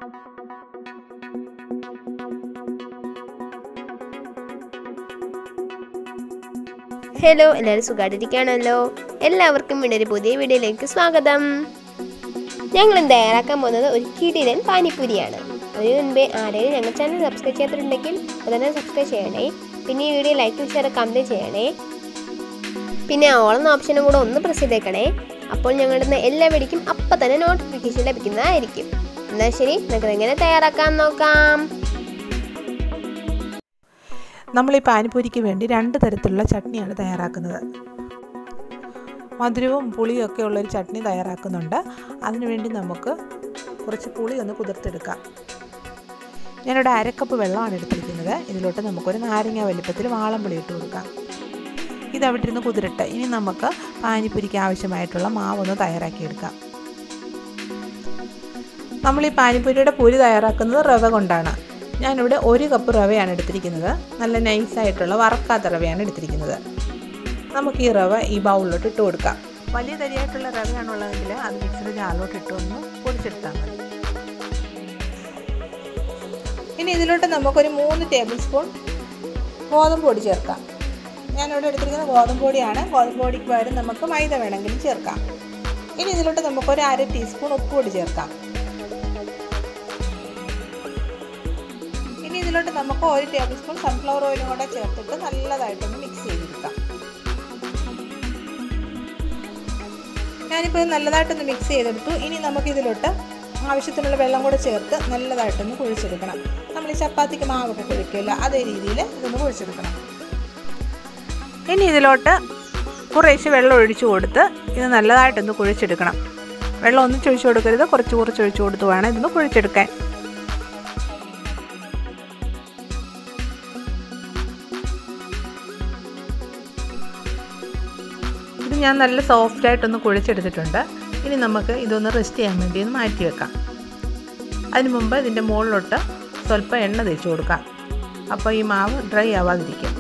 Hello, എല്ലാവരും സുഖമായിട്ടിരിക്കുകയാണല്ലോ. എല്ലാവർക്കും ഒരു പുതിയ വീഡിയോയിലേക്ക് സ്വാഗതം. ഞങ്ങൾ തയ്യാറാക്കാൻ പോകുന്നത് ഒരു കിടിലൻ പാനിപ്പൂരിയാണ്. അതിന് മുൻപേ ആരെങ്കിലും ഞങ്ങളുടെ ചാനൽ സബ്സ്ക്രൈബ് ചെയ്യാത്തിട്ടുണ്ടെങ്കിൽ അതന്നെ സബ്സ്ക്രൈബ് ചെയ്യണേ. പിന്നെ ഈ വീഡിയോ ലൈക്ക് ഷെയർ കമൻറ്റ് ചെയ്യണേ. പിന്നെ ഓളെന്ന ഓപ്ഷനും കൂടെ ഒന്ന് പ്രസ് ചെയ്തേക്കണേ. അപ്പോൾ ഞങ്ങളുടെ എല്ലാ വീഡിയോക്കും അപ്പം തന്നെ നോട്ടിഫിക്കേഷൻ ലഭിക്കുന്നതായിരിക്കും. എന്നാൽ ശരി, നമുക്ക് എങ്ങനെ തയ്യാറാക്കാൻ നോക്കാം. നമ്മൾ ഈ പാനിപ്പൂരിക്ക് വേണ്ടി 2 തരത്തിലുള്ള ചട്നിയാണ് തയ്യാറാക്കുന്നത്. മധുരവും പുളിയും ഒക്കെ ഉള്ളൊരു ചട്നി തയ്യാറാക്കുന്നുണ്ട്. അതിനുവേണ്ടി നമുക്ക് കുറച്ച് പുളി ഒന്ന് കുതിർത്തെടുക്കാം. ഞാനിവിടെ 1/2 കപ്പ് വെള്ളമാണ് എടുത്തിരിക്കുന്നത്. ഇതിലോട്ട് നമുക്കൊരു നാരങ്ങ വലിപ്പത്തിൽ വാളംപുളി ഇട്ട് കൊടുക്കാം. ഇതവിടെ ഇരുന്ന് കുതിരട്ടെ. ഇനി നമുക്ക് പാനിപ്പൂരിക്ക് ആവശ്യമായിട്ടുള്ള മാവൊന്ന് തയ്യാറാക്കിയെടുക്കാം. നമ്മൾ ഈ പാനിപ്പൂരിയുടെ പൂരി തയ്യാറാക്കുന്നത് റവ കൊണ്ടാണ്. ഞാനിവിടെ 1 കപ്പ് റവയാണ് എടുത്തിരിക്കുന്നത്. നല്ല നൈസായിട്ടുള്ള വറക്കാത്ത റവയാണ് എടുത്തിരിക്കുന്നത്. നമുക്ക് ഈ റവ ഈ ബൗളിലോട്ട് ഇട്ട് കൊടുക്കാം. വലിയ തരിയായിട്ടുള്ള റവയാണുള്ളതെങ്കിൽ അത് മിക്സിയുടെ ജാറിലോട്ട് ഇട്ട് ഒന്ന് പൊടിച്ചെടുത്താൽ മതി. ഇനി ഇതിലോട്ട് നമുക്കൊരു 3 ടേബിൾ സ്പൂൺ ഗോതമ്പ് പൊടി ചേർക്കാം. ഞാനിവിടെ എടുത്തിരിക്കുന്നത് ഗോതമ്പ് പൊടിയാണ്. ഗോതമ്പ് പൊടിക്ക് പകരം നമുക്ക് മൈദ വേണമെങ്കിലും ചേർക്കാം. ഇനി ഇതിലോട്ട് നമുക്കൊരു 1/2 ടീസ്പൂൺ ഉപ്പ് പൊടി ചേർക്കാം. ഇനി ഇതിലോട്ട് നമുക്ക് 1 ടേബിൾ സ്പൂൺ സൺഫ്ലവർ ഓയിലും കൂടെ ചേർത്തിട്ട് നല്ലതായിട്ടൊന്ന് മിക്സ് ചെയ്തെടുക്കാം. ഞാനിപ്പോൾ നല്ലതായിട്ടൊന്ന് മിക്സ് ചെയ്തെടുത്തു. ഇനി നമുക്കിതിലോട്ട് ആവശ്യത്തിനുള്ള വെള്ളം കൂടെ ചേർത്ത് നല്ലതായിട്ടൊന്ന് കുഴിച്ചെടുക്കണം. നമ്മൾ ഈ ചപ്പാത്തിക്ക് മാവൊക്കെ കുഴിക്കില്ല, അതേ രീതിയിൽ ഇതൊന്ന് കുഴിച്ചെടുക്കണം. ഇനി ഇതിലോട്ട് കുറേശ്ശെ വെള്ളം ഒഴിച്ചു കൊടുത്ത് ഇത് നല്ലതായിട്ടൊന്ന് കുഴിച്ചെടുക്കണം. വെള്ളം ഒന്നും ഒഴിച്ചു കൊടുക്കരുത്, കുറച്ച് ഒഴിച്ചു കൊടുത്ത് വേണം ഇതൊന്ന് കുഴിച്ചെടുക്കാൻ. ഇത് ഞാൻ നല്ല സോഫ്റ്റായിട്ടൊന്ന് കുഴിച്ചെടുത്തിട്ടുണ്ട്. ഇനി നമുക്ക് ഇതൊന്ന് റെസ്റ്റ് ചെയ്യാൻ വേണ്ടി ഒന്ന് മാറ്റി വെക്കാം. അതിന് മുമ്പ് ഇതിൻ്റെ മുകളിലോട്ട് സ്വല്പം എണ്ണ തേച്ച് കൊടുക്കാം. അപ്പോൾ ഈ മാവ് ഡ്രൈ ആവാതിരിക്കും.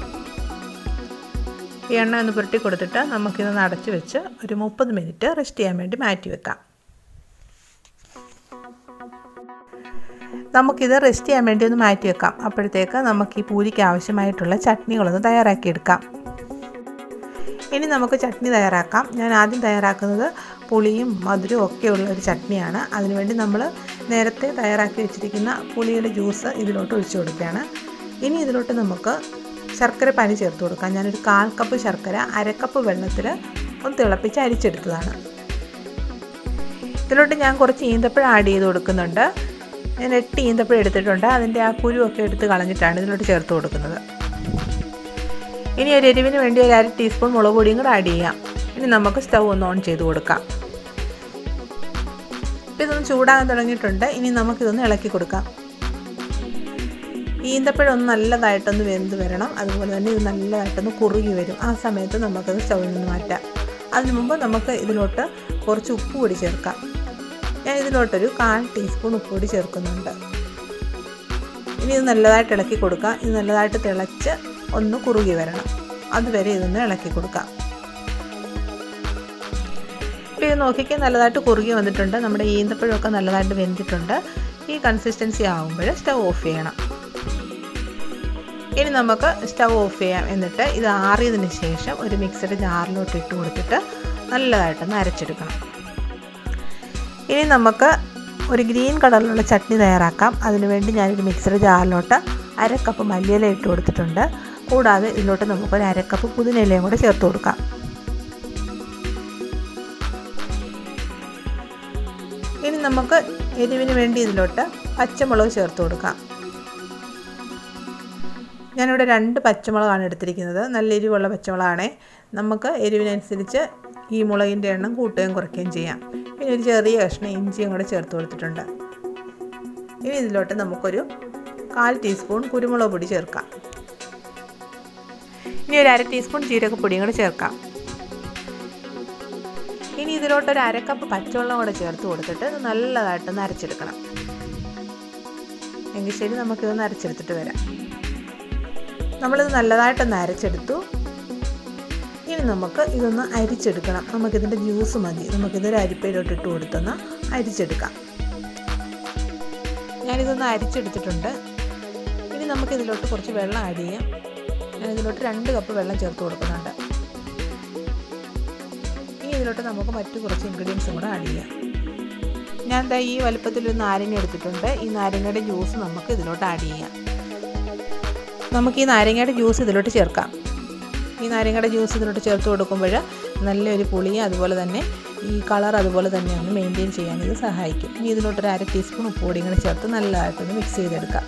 ഈ എണ്ണ ഒന്ന് പുരട്ടി കൊടുത്തിട്ട് നമുക്കിതൊന്ന് അടച്ച് വെച്ച് ഒരു 30 മിനിറ്റ് റെസ്റ്റ് ചെയ്യാൻ വേണ്ടി മാറ്റി വെക്കാം. നമുക്കിത് റെസ്റ്റ് ചെയ്യാൻ വേണ്ടി ഒന്ന് മാറ്റി വെക്കാം. അപ്പോഴത്തേക്ക് നമുക്ക് ഈ പൂരിക്ക് ആവശ്യമായിട്ടുള്ള ചട്നികളൊന്ന് തയ്യാറാക്കിയെടുക്കാം. ഇനി നമുക്ക് ചട്നി തയ്യാറാക്കാം. ഞാൻ ആദ്യം തയ്യാറാക്കുന്നത് പുളിയും മധുരവും ഒക്കെ ഉള്ള ഒരു ചട്നിയാണ്. അതിനുവേണ്ടി നമ്മൾ നേരത്തെ തയ്യാറാക്കി വെച്ചിരിക്കുന്ന പുളിയുടെ ജ്യൂസ് ഇതിലോട്ട് ഒഴിച്ചു കൊടുക്കുകയാണ്. ഇനി ഇതിലോട്ട് നമുക്ക് ശർക്കര പാനി ചേർത്ത് കൊടുക്കാം. ഞാനൊരു 1/4 കപ്പ് ശർക്കര 1/2 കപ്പ് വെള്ളത്തിൽ ഒന്ന് തിളപ്പിച്ച് അരിച്ചെടുത്തതാണ്. ഇതിലോട്ട് ഞാൻ കുറച്ച് ഈന്തപ്പഴം ആഡ് ചെയ്ത് കൊടുക്കുന്നുണ്ട്. ഞാൻ 8 ഈന്തപ്പഴം എടുത്തിട്ടുണ്ട്. അതിൻ്റെ ആ കുരുവൊക്കെ എടുത്ത് കളഞ്ഞിട്ടാണ് ഇതിലോട്ട് ചേർത്ത് കൊടുക്കുന്നത്. ഇനി ഒരു എരിവിന് വേണ്ടി ഒരു 1/2 ടീസ്പൂൺ മുളക് പൊടിയും കൂടെ ആഡ് ചെയ്യാം. ഇനി നമുക്ക് സ്റ്റൗ ഒന്ന് ഓൺ ചെയ്ത് കൊടുക്കാം. ഇതൊന്ന് ചൂടാകാൻ തുടങ്ങിയിട്ടുണ്ട്. ഇനി നമുക്കിതൊന്ന് ഇളക്കി കൊടുക്കാം. ഈന്തപ്പഴം ഒന്ന് നല്ലതായിട്ടൊന്ന് വെന്ത് വരണം. അതുപോലെ തന്നെ ഇത് നല്ലതായിട്ടൊന്ന് കുറുകി വരും. ആ സമയത്ത് നമുക്കത് സ്റ്റൗവിൽ നിന്ന് മാറ്റാം. അതിന് മുമ്പ് നമുക്ക് ഇതിലോട്ട് കുറച്ച് ഉപ്പ് പൊടി ചേർക്കാം. ഞാൻ ഇതിലോട്ടൊരു 1/4 ടീസ്പൂൺ ഉപ്പ് പൊടി ചേർക്കുന്നുണ്ട്. ഇനി ഇത് നല്ലതായിട്ട് ഇളക്കി കൊടുക്കാം. ഇത് നല്ലതായിട്ട് തിളച്ച് ഒന്ന് കുറുകി വരണം. അതുവരെ ഇതൊന്ന് ഇളക്കി കൊടുക്കാം. ഇപ്പോൾ ഇത് നോക്കിക്കാൻ നല്ലതായിട്ട് കുറുകി വന്നിട്ടുണ്ട്. നമ്മുടെ ഈന്തപ്പഴമൊക്കെ നല്ലതായിട്ട് വെന്തിട്ടുണ്ട്. ഈ കൺസിസ്റ്റൻസി ആകുമ്പോൾ സ്റ്റൗ ഓഫ് ചെയ്യണം. ഇനി നമുക്ക് സ്റ്റൗ ഓഫ് ചെയ്യാം. എന്നിട്ട് ഇത് ആറിയതിന് ശേഷം ഒരു മിക്സിയുടെ ജാറിലോട്ട് ഇട്ട് കൊടുത്തിട്ട് നല്ലതായിട്ടൊന്ന് അരച്ചെടുക്കണം. ഇനി നമുക്ക് ഒരു ഗ്രീൻ കളറിലുള്ള ചട്നി തയ്യാറാക്കാം. അതിനുവേണ്ടി ഞാനൊരു മിക്സിയുടെ ജാറിലോട്ട് 1/2 കപ്പ് മല്ലിയില ഇട്ട് കൊടുത്തിട്ടുണ്ട്. കൂടാതെ ഇതിലോട്ട് നമുക്കൊരു 1/2 കപ്പ് പുതിനയിലയും കൂടെ ചേർത്ത് കൊടുക്കാം. ഇനി നമുക്ക് എരിവിന് വേണ്ടി ഇതിലോട്ട് പച്ചമുളക് ചേർത്ത് കൊടുക്കാം. ഞാനിവിടെ 2 പച്ചമുളകാണ് എടുത്തിരിക്കുന്നത്. നല്ല എരിവുള്ള പച്ചമുളകാണേ. നമുക്ക് എരിവിനനുസരിച്ച് ഈ മുളകിൻ്റെ എണ്ണം കൂട്ടുകയും കുറയ്ക്കുകയും ചെയ്യാം. പിന്നെ ഒരു ചെറിയ കഷ്ണം ഇഞ്ചിയും കൂടെ ചേർത്ത് കൊടുത്തിട്ടുണ്ട്. ഇനി ഇതിലോട്ട് നമുക്കൊരു 1/4 ടീസ്പൂൺ കുരുമുളക് പൊടി ചേർക്കാം. ഇനി ഒരു 1/2 ടീസ്പൂൺ ജീരകപ്പൊടിയും കൂടെ ചേർക്കാം. ഇനി ഇതിലോട്ടൊരു 1/2 കപ്പ് പച്ചവെള്ളം കൂടെ ചേർത്ത് കൊടുത്തിട്ട് ഇത് നല്ലതായിട്ടൊന്ന് അരച്ചെടുക്കണം. എങ്കിൽ ശരി, നമുക്കിതൊന്ന് അരച്ചെടുത്തിട്ട് വരാം. നമ്മളിത് നല്ലതായിട്ടൊന്ന് അരച്ചെടുത്തു. ഇനി നമുക്ക് ഇതൊന്ന് അരിച്ചെടുക്കണം. നമുക്കിതിൻ്റെ ജ്യൂസ് മതി. നമുക്കിതൊരു അരിപ്പയിലോട്ട് ഇട്ട് കൊടുത്തൊന്ന് അരിച്ചെടുക്കാം. ഞാനിതൊന്ന് അരിച്ചെടുത്തിട്ടുണ്ട്. ഇനി നമുക്കിതിലോട്ട് കുറച്ച് വെള്ളം ആഡ് ചെയ്യാം. ഞാനിതിലോട്ട് 2 കപ്പ് വെള്ളം ചേർത്ത് കൊടുക്കുന്നുണ്ട്. ഇനി ഇതിലോട്ട് നമുക്ക് മറ്റു കുറച്ച് ഇൻഗ്രീഡിയൻസും കൂടെ ആഡ് ചെയ്യാം. ഞാൻ ദാ ഈ വലുപ്പത്തിലൊരു നാരങ്ങ എടുത്തിട്ടുണ്ട്. ഈ നാരങ്ങയുടെ ജ്യൂസ് നമുക്ക് ഇതിലോട്ട് ആഡ് ചെയ്യാം. നമുക്ക് ഈ നാരങ്ങയുടെ ജ്യൂസ് ഇതിലോട്ട് ചേർക്കാം. ഈ നാരങ്ങയുടെ ജ്യൂസ് ഇതിലോട്ട് ചേർത്ത് കൊടുക്കുമ്പോൾ നല്ലൊരു പുളിയും അതുപോലെ തന്നെ ഈ കളർ അതുപോലെ തന്നെ ഒന്ന് മെയിൻറ്റെയിൻ ചെയ്യാൻ ഇത് സഹായിക്കും. ഇനി ഇതിലോട്ടൊരു 1/2 ടീസ്പൂൺ ഉപ്പുപൊടിയും കൂടെ ചേർത്ത് നല്ലതായിട്ടൊന്ന് മിക്സ് ചെയ്തെടുക്കാം.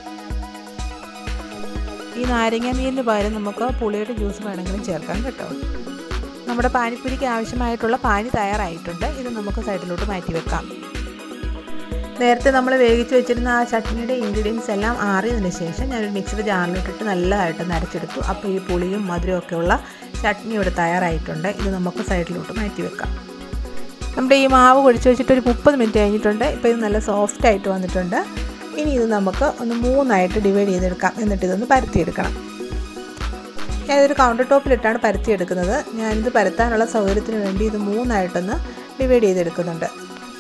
ഈ നാരങ്ങ നീരിന് പകരം നമുക്ക് പുളിയുടെ ജ്യൂസ് വേണമെങ്കിലും ചേർക്കാം കേട്ടോ. നമ്മുടെ പാനിപ്പൂരിക്ക് ആവശ്യമായിട്ടുള്ള പാനി തയ്യാറായിട്ടുണ്ട്. ഇത് നമുക്ക് സൈഡിലോട്ട് മാറ്റി വെക്കാം. നേരത്തെ നമ്മൾ വേവിച്ച് വെച്ചിരുന്ന ആ ചട്നിയുടെ ഇൻഗ്രീഡിയൻസ് എല്ലാം ആറിയതിന് ശേഷം ഞാനൊരു മിക്സിയുടെ ജാറിലിട്ടിട്ട് നല്ലതായിട്ടൊന്ന് അരച്ചെടുത്തു. അപ്പോൾ ഈ പുളിയും മധുരവും ഒക്കെയുള്ള ചട്നി ഇവിടെ തയ്യാറായിട്ടുണ്ട്. ഇത് നമുക്ക് സൈഡിലോട്ട് മാറ്റി വെക്കാം. നമ്മുടെ ഈ മാവ് കുഴച്ച് വെച്ചിട്ട് ഒരു 30 മിനിറ്റ് കഴിഞ്ഞിട്ടുണ്ട്. ഇപ്പോൾ ഇത് നല്ല സോഫ്റ്റായിട്ട് വന്നിട്ടുണ്ട്. ഇനി ഇത് നമുക്ക് ഒന്ന് 3ആയിട്ട് ഡിവൈഡ് ചെയ്തെടുക്കാം. എന്നിട്ട് ഇതൊന്ന് പരത്തിയെടുക്കണം. ഞാനിതൊരു കൗണ്ടർ ടോപ്പിലിട്ടാണ് പരത്തിയെടുക്കുന്നത്. ഞാനിത് പരത്താനുള്ള സൗകര്യത്തിന് വേണ്ടി ഇത് 3ആയിട്ടൊന്ന് ഡിവൈഡ് ചെയ്തെടുക്കുന്നുണ്ട്.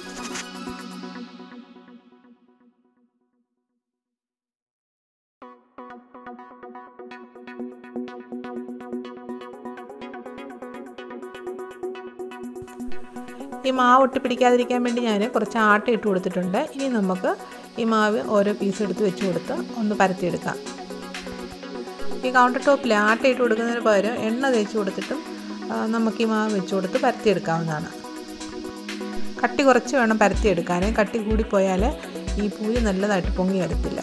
ഈ മാവ് ഒട്ടിപ്പിടിക്കാതിരിക്കാൻ വേണ്ടി ഞാൻ കുറച്ച് ആട്ട ഇട്ട് കൊടുത്തിട്ടുണ്ട്. ഇനി നമുക്ക് ഈ മാവ് ഓരോ പീസ് എടുത്ത് വെച്ച് കൊടുത്ത് ഒന്ന് പരത്തിയെടുക്കാം. ഈ കൗണ്ടർ ടോപ്പിൽ ആട്ട ഇട്ട് കൊടുക്കുന്നതിന് പകരം എണ്ണ തേച്ച് കൊടുത്തിട്ടും നമുക്ക് ഈ മാവ് വെച്ച് കൊടുത്ത് പരത്തിയെടുക്കാവുന്നതാണ്. കട്ടി കുറച്ച് വേണം പരത്തിയെടുക്കാൻ. കട്ടി കൂടിപ്പോയാൽ ഈ പൂരി നല്ലതായിട്ട് പൊങ്ങി വരത്തില്ല.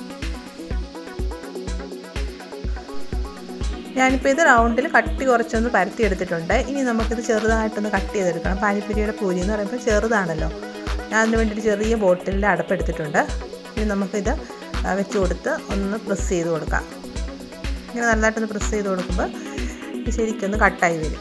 ഞാനിപ്പോൾ ഇത് റൗണ്ടിൽ കട്ടി കുറച്ചൊന്ന് പരത്തിയെടുത്തിട്ടുണ്ട്. ഇനി നമുക്കിത് ചെറുതായിട്ടൊന്ന് കട്ട് ചെയ്തെടുക്കണം. പാനിപ്പൂരിയുടെ പൂരി എന്ന് പറയുമ്പോൾ ചെറുതാണല്ലോ. ഞാൻ അതിന് വേണ്ടിയിട്ട് ചെറിയ ബോട്ടിലിൽ അടപ്പെടുത്തിട്ടുണ്ട്. ഇനി നമുക്കിത് വെച്ച് കൊടുത്ത് ഒന്ന് പ്രസ് ചെയ്ത് കൊടുക്കാം. ഇങ്ങനെ നല്ലതായിട്ടൊന്ന് പ്രസ് ചെയ്ത് കൊടുക്കുമ്പോൾ ഇത് ശരിക്കൊന്ന് കട്ടായി വരും.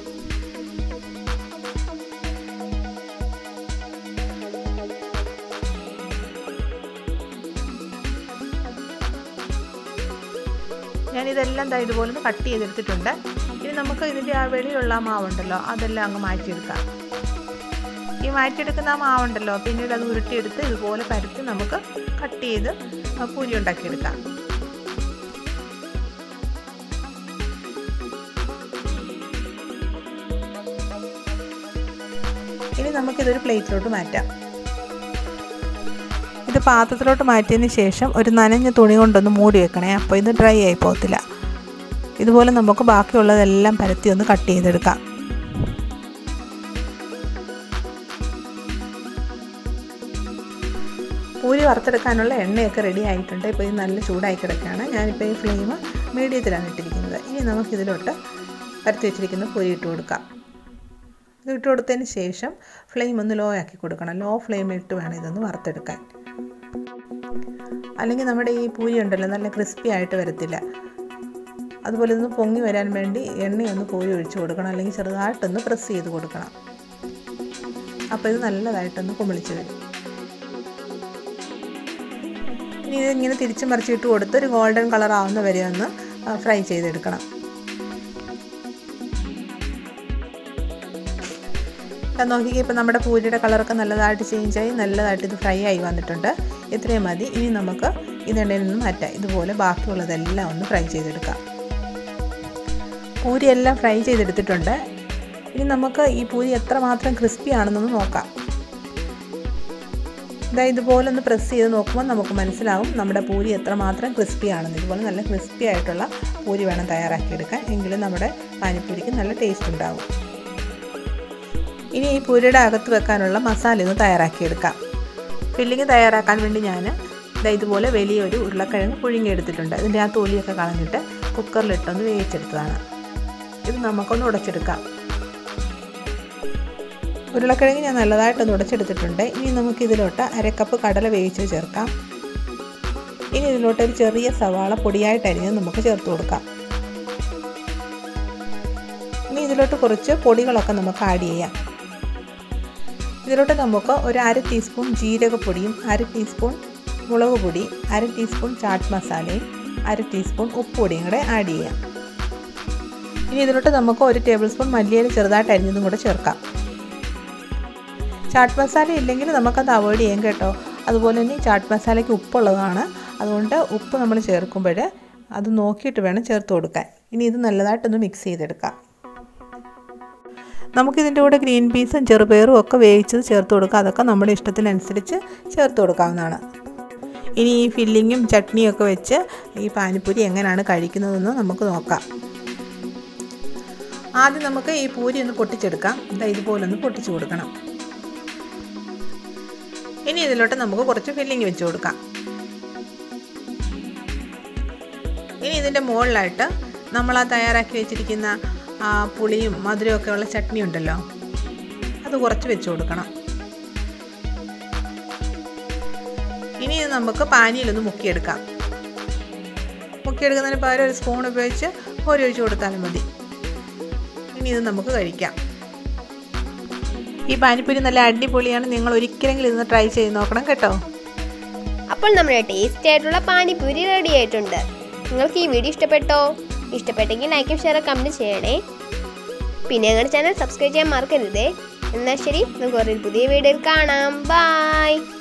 ഞാനിതെല്ലാം ഇതുപോലെ ഒന്ന് കട്ട് ചെയ്തെടുത്തിട്ടുണ്ട്. ഇനി നമുക്ക് ഇതിൻ്റെ ആ വെളിയിലുള്ള ആ മാവുണ്ടല്ലോ അതെല്ലാം അങ്ങ് മാറ്റിയെടുക്കാം. ഈ മാറ്റിയെടുക്കുന്ന ആ മാവുണ്ടല്ലോ പിന്നീട് അത് ഉരുട്ടിയെടുത്ത് ഇതുപോലെ പരത്തി നമുക്ക് കട്ട് ചെയ്ത് പൂരി ഉണ്ടാക്കിയെടുക്കാം. ഇനി നമുക്കിതൊരു പ്ലേറ്റിലോട്ട് മാറ്റാം. ഇത് പാത്രത്തിലോട്ട് മാറ്റിയതിന് ശേഷം ഒരു നനഞ്ഞ തുണി കൊണ്ടൊന്ന് മൂടി വെക്കണേ. അപ്പോൾ ഇത് ഡ്രൈ ആയി പോകത്തില്ല. ഇതുപോലെ നമുക്ക് ബാക്കിയുള്ളതെല്ലാം പരത്തി ഒന്ന് കട്ട് ചെയ്തെടുക്കാം. പൂരി വറുത്തെടുക്കാനുള്ള എണ്ണയൊക്കെ റെഡി ആയിട്ടുണ്ട്. ഇപ്പോൾ ഇത് നല്ല ചൂടായി കിടക്കുകയാണ്. ഞാനിപ്പോൾ ഈ ഫ്ലെയിം മീഡിയത്തിലാണ് ഇട്ടിരിക്കുന്നത്. ഇനി നമുക്കിതിലോട്ട് പരത്തി വെച്ചിരിക്കുന്ന പൂരി ഇട്ട് കൊടുക്കാം. ഇത് ഇട്ട് കൊടുത്തതിന് ശേഷം ഫ്ലെയിം ഒന്ന് ലോ ആക്കി കൊടുക്കണം. ലോ ഫ്ലെയിമിലിട്ട് വേണം ഇതൊന്ന് വറുത്തെടുക്കാൻ. അല്ലെങ്കിൽ നമ്മുടെ ഈ പൂരി ഉണ്ടല്ലോ നല്ല ക്രിസ്പി ആയിട്ട് വരത്തില്ല. അതുപോലെ ഇതൊന്ന് പൊങ്ങി വരാൻ വേണ്ടി എണ്ണയൊന്ന് പൂരി ഒഴിച്ച് കൊടുക്കണം. അല്ലെങ്കിൽ ചെറുതായിട്ടൊന്ന് പ്രസ് ചെയ്ത് കൊടുക്കണം. അപ്പോൾ ഇത് നല്ലതായിട്ടൊന്ന് കുമിളിച്ച് വരും. ഇനി ഇതിങ്ങനെ തിരിച്ച് മറിച്ചിട്ട് കൊടുത്ത് ഒരു ഗോൾഡൻ കളർ ആവുന്ന വരെ ഒന്ന് ഫ്രൈ ചെയ്തെടുക്കണം. നോക്കിക്കേ, ഇപ്പോൾ നമ്മുടെ പൂരിയുടെ കളറൊക്കെ നല്ലതായിട്ട് ചേഞ്ചായി നല്ലതായിട്ട് ഇത് ഫ്രൈ ആയി വന്നിട്ടുണ്ട്. ഇത്രയും മതി. ഇനി നമുക്ക് ഇതെണ്ണയിൽ നിന്ന് മാറ്റാം. ഇതുപോലെ ബാക്കിയുള്ളതെല്ലാം ഒന്ന് ഫ്രൈ ചെയ്തെടുക്കാം. പൂരി എല്ലാം ഫ്രൈ ചെയ്തെടുത്തിട്ടുണ്ട്. ഇനി നമുക്ക് ഈ പൂരി എത്രമാത്രം ക്രിസ്പി ആണെന്നൊന്ന് നോക്കാം. ഇതുപോലെ ഒന്ന് പ്രസ് ചെയ്ത് നോക്കുമ്പോൾ നമുക്ക് മനസ്സിലാവും നമ്മുടെ പൂരി എത്രമാത്രം ക്രിസ്പി ആണെന്ന്. ഇതുപോലെ നല്ല ക്രിസ്പി ആയിട്ടുള്ള പൂരി വേണം തയ്യാറാക്കിയെടുക്കാൻ. എങ്കിലും നമ്മുടെ പാനിപ്പൂരിക്ക് നല്ല ടേസ്റ്റ് ഉണ്ടാകും. ഇനി ഈ പൂരിയുടെ അകത്ത് വെക്കാനുള്ള മസാല ഒന്ന് തയ്യാറാക്കിയെടുക്കാം. ഫില്ലിങ് തയ്യാറാക്കാൻ വേണ്ടി ഞാൻ ഇതുപോലെ വലിയൊരു ഉരുളക്കിഴങ്ങ് പുഴുങ്ങിയെടുത്തിട്ടുണ്ട്. ഇതിൻ്റെ ആ തൊലിയൊക്കെ കളഞ്ഞിട്ട് കുക്കറിലിട്ടൊന്ന് വേവിച്ചെടുത്തതാണ്. ഇത് നമുക്കൊന്ന് ഉടച്ചെടുക്കാം. ഉരുളക്കിഴങ്ങ് ഞാൻ നല്ലതായിട്ടൊന്ന് ഉടച്ചെടുത്തിട്ടുണ്ട്. ഇനി നമുക്കിതിലോട്ട് 1/2 കപ്പ് കടല വേവിച്ച് ചേർക്കാം. ഇനി ഇതിലോട്ട് ഒരു ചെറിയ സവാള പൊടിയായിട്ട് അരിഞ്ഞ് നമുക്ക് ചേർത്ത് കൊടുക്കാം. ഇനി ഇതിലോട്ട് കുറച്ച് പൊടികളൊക്കെ നമുക്ക് ആഡ് ചെയ്യാം. ഇതിലോട്ട് നമുക്ക് ഒരു 1/2 ടീസ്പൂൺ ജീരകപ്പൊടിയും 1/2 ടീസ്പൂൺ മുളക് പൊടി, 1/2 ടീസ്പൂൺ ചാട്ട് മസാലയും 1/2 ടീസ്പൂൺ ഉപ്പുപൊടിയും കൂടെ ആഡ് ചെയ്യാം. ഇനി ഇതിലോട്ട് നമുക്ക് 1 ടേബിൾ സ്പൂൺ മല്ലിയില ചെറുതായിട്ട് അരിഞ്ഞതും കൂടെ ചേർക്കാം. ചാട്ട് മസാല ഇല്ലെങ്കിൽ നമുക്കത് അവോയ്ഡ് ചെയ്യാം കേട്ടോ. അതുപോലെ തന്നെ ചാട്ട് മസാലയ്ക്ക് ഉപ്പുള്ളതാണ്. അതുകൊണ്ട് ഉപ്പ് നമ്മൾ ചേർക്കുമ്പോൾ അത് നോക്കിയിട്ട് വേണം ചേർത്ത് കൊടുക്കാൻ. ഇനി ഇത് നല്ലതായിട്ടൊന്ന് മിക്സ് ചെയ്തെടുക്കാം. നമുക്കിതിൻ്റെ കൂടെ ഗ്രീൻ പീസും ചെറുപയറും ഒക്കെ വേവിച്ചത് ചേർത്ത് കൊടുക്കാം. അതൊക്കെ നമ്മുടെ ഇഷ്ടത്തിനനുസരിച്ച് ചേർത്ത് കൊടുക്കാവുന്നതാണ്. ഇനി ഈ ഫില്ലിങ്ങും ചട്നിയും ഒക്കെ വെച്ച് ഈ പാനിപ്പൂരി എങ്ങനെയാണ് കഴിക്കുന്നതെന്ന് നമുക്ക് നോക്കാം. ആദ്യം നമുക്ക് ഈ പൂരി ഒന്ന് പൊട്ടിച്ചെടുക്കാം. ഇതുപോലെ ഒന്ന് പൊട്ടിച്ചു കൊടുക്കണം. ഇനി ഇതിലോട്ട് നമുക്ക് കുറച്ച് ഫില്ലിങ് വെച്ച് കൊടുക്കാം. ഇനി ഇതിൻ്റെ മുകളിലായിട്ട് നമ്മൾ തയ്യാറാക്കി വെച്ചിരിക്കുന്ന പുളിയും മധുരവും ഒക്കെ ഉള്ള ചട്നി ഉണ്ടല്ലോ, അത് കുറച്ച് വെച്ച് കൊടുക്കണം. ഇനി ഇത് നമുക്ക് പാനിയിലൊന്ന് മുക്കിയെടുക്കാം. മുക്കിയെടുക്കുന്നതിന് പകരം ഒരു സ്പൂൺ ഉപയോഗിച്ച് ഒഴിച്ച് കൊടുത്താലും മതി. ഇനി ഇത് നമുക്ക് കഴിക്കാം. ഈ പാനിപ്പൂരി നല്ല അടിപൊളിയാണ്. നിങ്ങൾ ഒരിക്കലെങ്കിലും ഇതൊന്ന് ട്രൈ ചെയ്ത് നോക്കണം കേട്ടോ. അപ്പോൾ നമ്മുടെ ടേസ്റ്റി ആയിട്ടുള്ള പാനിപ്പൂരി റെഡി ആയിട്ടുണ്ട്. നിങ്ങൾക്ക് ഈ വീഡിയോ ഇഷ്ടപ്പെട്ടോ? ഇഷ്ടപ്പെട്ടെങ്കിൽ ലൈക്കും ഷെയറും കമൻറ്റ് ചെയ്യണേ. പിന്നെ ഞങ്ങളുടെ ചാനൽ സബ്സ്ക്രൈബ് ചെയ്യാൻ മറക്കരുതേ. എന്നാൽ ശരി, നമുക്ക് ഒരു പുതിയ വീഡിയോയിൽ കാണാം. ബൈ.